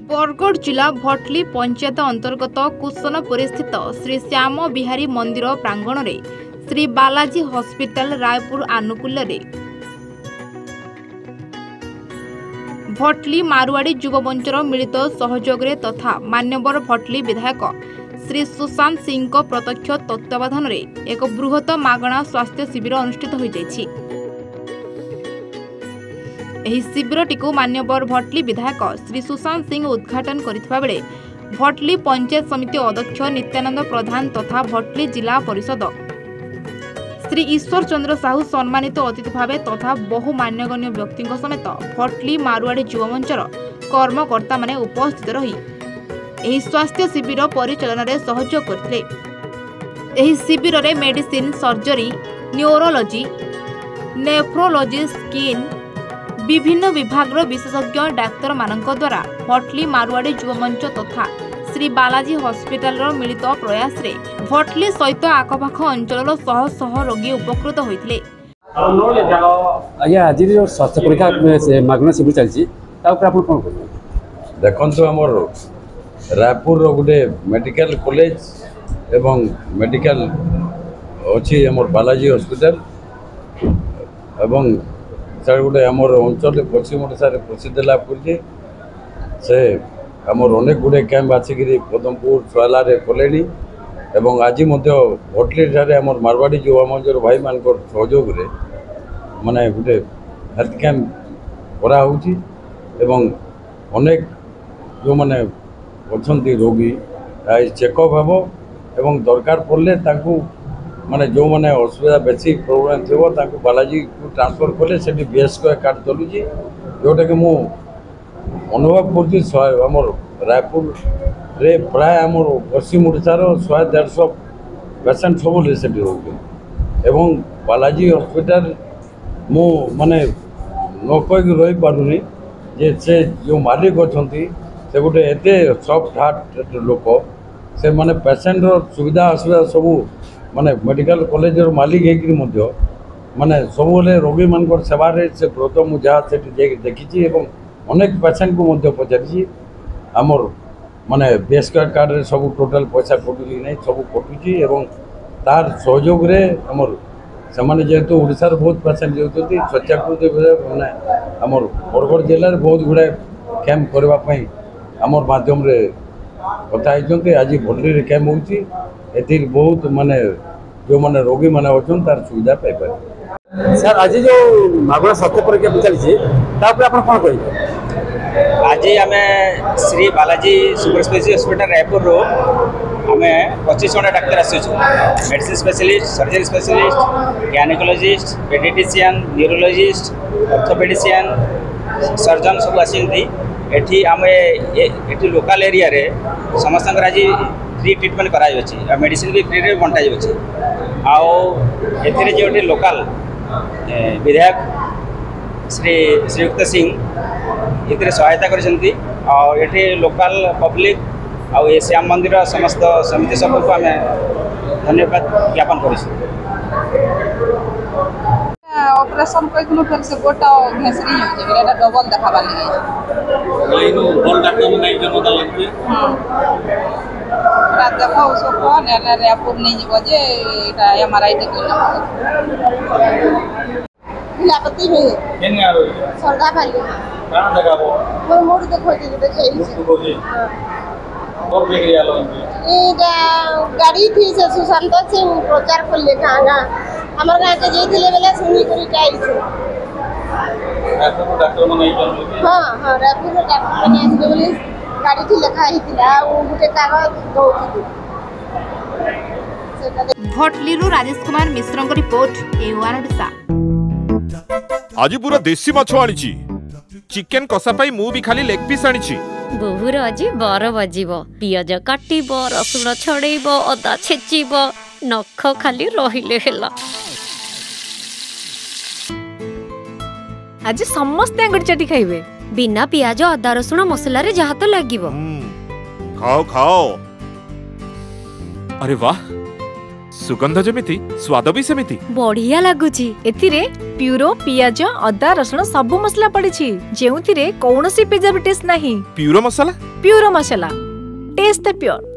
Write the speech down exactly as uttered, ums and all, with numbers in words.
बरगढ़ जिला भटली पंचायत अंतर्गत कुशनपुर स्थित श्री श्याम बिहारी मंदिर प्रांगण में श्री बालाजी हॉस्पिटल रायपुर आनुकूल्य भटली मारुआड़ी युवमंचर मिलित सहयोग तथा मान्यवर भटली विधायक श्री सुशांत सिंह प्रत्यक्ष तत्वावधान में एक बृहत मागणा स्वास्थ्य शिविर अनुष्ठित हो जाइछि। एही शिविरटी मान्यवर भटली विधायक श्री सुशांत सिंह उद्घाटन करथिबा बेले भटली पंचायत समिति अध्यक्ष नित्यानंद प्रधान तथा भटली जिला परिषद श्री ईश्वर चंद्र साहू सम्मानित अतिथि भाव तथा बहु मान्यगण्य व्यक्ति समेत भटली मारुआड़ी युवमंचर कर्मकर्ता माने उपस्थित रही एही स्वास्थ्य शिविर परिचालन में सहयोग करथिले। एही शिविर में medicine surgery neurology nephrology skin विभिन्न विभाग विशेषज्ञ डाक्तर मानक द्वारा भटली मारुआड़ी युवमंच तथा श्री बालाजी हॉस्पिटल मिलित प्रयास रे भटली सहित आखपाख अंचल शह शह रोगी उपकृत होइथिले। आज्ञा आज जो स्वास्थ्य परीक्षा मागणा शिविर चलछि ता ऊपर आपण कोन देखंतु हमर रायपुर गोटे मेडिकल कॉलेज एवं मेडिकल अच्छी हमर बालाजी हॉस्पिटल एवं सर गोटे आमर अंचल पश्चिम ओडिशा प्रसिद्ध लाभ कर से आमर अनेक गुड़े कैंप आसिक पदमपुर सोला कले एवं आज भटली आमर मारवाड़ी युवा मंचर भाई मान सहयोग माने गोटे हेल्थ कैंप कराऊँगी एवं अनेक जो मैंने अच्छा रोगी चेकअप हम एवं दरकार पड़े माने जो मैंने असुविधा बेसी प्रोब्लेम थी बालाजी को ट्रांसफर कले से बीएस कार्ड चलुची जोटा कि मु अनुभव करमर रायपुर रे प्राय आमर पश्चिम ओडिशार शहे देढ़ पेसेंट सब से रोगी बालाजी हॉस्पिटल मु माने न कहीकि रही पारुनी जे से जो मालिक अच्छा से गोटे एते सफ्ट हार्ट लोक से माने पेसेंट सुविधा असुविधा सबू माने मेडिकल कॉलेज मालिक होकर माने सब रोगी मान सेवार से प्रथम मुझे देखी अनेक पेसेंट को पचारि आमर माने बीएस कार्ड रे सब टोटल पैसा कटुची नहीं सब कटुची एवं तार सहयोग रे आमर से माने जेहेतु ओडिशार बहुत पेसेंट जाऊँगी स्वच्छाकृत माने आमर बरगढ़ जिले में बहुत गुड़ाए कैंप करने आमर माध्यम रे कथा होती आज भटली कैंप होती बहुत माने जो माने रोगी माने अच्छा तार सुविधा पाइपर। सर आज जो मागणा स्वास्थ्य परीक्षा चलती कौन कह आज आम Shri Balaji super specialist hospital Raipur रो आम पच्चीस जन डाक्तर आसुचु medicine specialist surgery specialist gynaecologist paediatrician neurologist orthopaedician surgeon सब आसती एठी आम एठी लोकल एरिया रे समस्त आज फ्री ट्रिटमेंट करा मेडिसिन भी फ्री बंटा जाऊँगी आउ जो लोकल विधायक श्री श्रीयुक्त सिंह ये सहायता करछंती और ये लोकल पब्लिक आउ ये श्याम मंदिर समस्त समिति सब को आम धन्यवाद ज्ञापन कर ऑपरेशन कइनु फिर से गोटा घेसरी हो जे डबल देखाबा लगे लाइनो बल डॉक्टर नहीं जनो दलके रा देखो सो कोन एला रायपुर नहीं जीव जे एटा एमआरआई देखिला लापति में केन आरो सरदा भाली कहां देखाबो मोर मोर देखो जे देखै छी हां और बिगड़ी आलो एटा गाड़ी थी से सुशांत सिंह प्रचार कर ले कांगा हमर गांव के जेथिले बेला सुनी करी टाइल छ रायपुर डॉक्टर मन नहीं जन हां हां रायपुर डॉक्टर मन आसी बोले गाड़ी थी लिखा हितिला ओ गुटे कागज दौथि भटली रो राजेश कुमार मिश्र को रिपोर्ट ए वन ओडिशा। आज पूरा देसी माछ आनिची चिकन कसा पाई मु भी खाली लेग पीस आनिची बहुर आज बर बजिबो पियाज काटिबो रसुण छड़ेइबो अदा छेचिबो नख खाली रहिले हेला आज समस्त अंगड़ी चटी खाइबे बिना पियाज अदा रसुण मसला रे जहा तो लागिबो खाओ खाओ। अरे वाह सुगंध जमिति स्वाद भी सेमिति बढ़िया लागुची। एथिरे प्यूरो पियाज अदा रसुण सब मसला पड़िछि जेउथिरे कौनसी प्रिजर्वेटिव्स नाही। Puro masala Puro masala taste the pure.